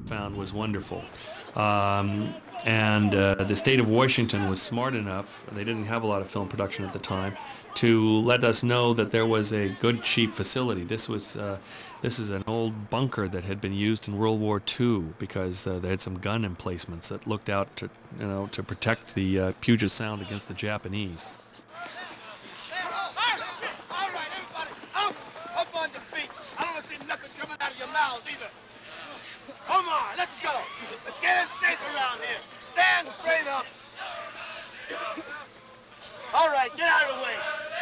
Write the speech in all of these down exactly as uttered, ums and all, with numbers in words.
found was wonderful. Um, and uh, the state of Washington was smart enough, they didn't have a lot of film production at the time, to let us know that there was a good, cheap facility. This was uh, this is an old bunker that had been used in World War Two because uh, they had some gun emplacements that looked out to, you know, to protect the uh, Puget Sound against the Japanese. All right, everybody, up, up on your feet. I don't want to see nothing coming out of your mouths either. Come on, let's go. Let's get in shape around here. Stand straight up. All right, get out of the way.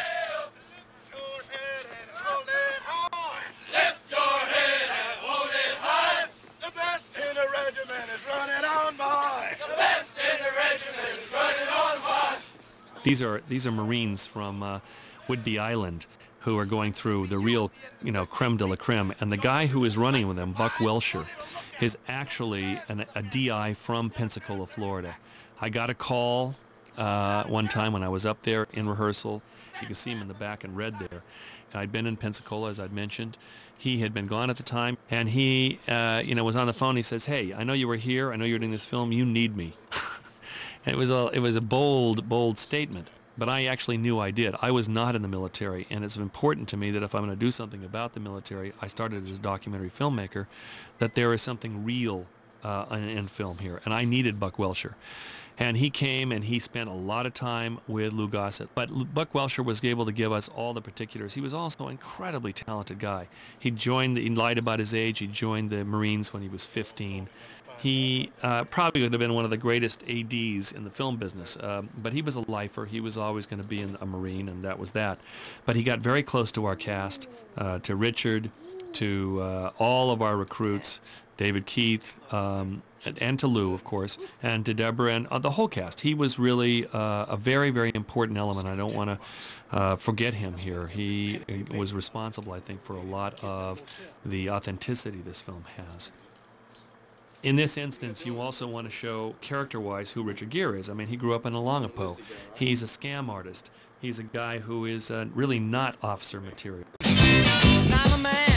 Lift your head and hold it high. The best in the regiment is running on by. The best in the regiment is running on by. These are these are Marines from uh, Whidbey Island who are going through the real, you know, creme de la creme. And the guy who is running with them, Buck Welcher, is actually an, a D I from Pensacola, Florida. I got a call uh, one time when I was up there in rehearsal. You can see him in the back in red there. I'd been in Pensacola, as I'd mentioned. He had been gone at the time, and he, uh, you know, was on the phone. He says, "Hey, I know you were here. I know you're doing this film. You need me." And it was a, it was a bold, bold statement. But I actually knew I did. I was not in the military, and it's important to me that if I'm going to do something about the military, I started as a documentary filmmaker, that there is something real uh, in, in film here. And I needed Buck Welcher. And he came and he spent a lot of time with Lou Gossett. But L Buck Welcher was able to give us all the particulars. He was also an incredibly talented guy. He joined, the, he lied about his age. He joined the Marines when he was fifteen. He uh, probably would have been one of the greatest A Ds in the film business, um, but he was a lifer. He was always going to be in a Marine, and that was that. But he got very close to our cast, uh, to Richard, to uh, all of our recruits, David Keith, um, and, and to Lou, of course, and to Deborah, and uh, the whole cast. He was really uh, a very, very important element. I don't want to uh, forget him here. He was responsible, I think, for a lot of the authenticity this film has. In this instance, you also want to show character-wise who Richard Gere is. I mean, he grew up in Alongapo. He's a scam artist. He's a guy who is uh, really not officer material. I'm a man.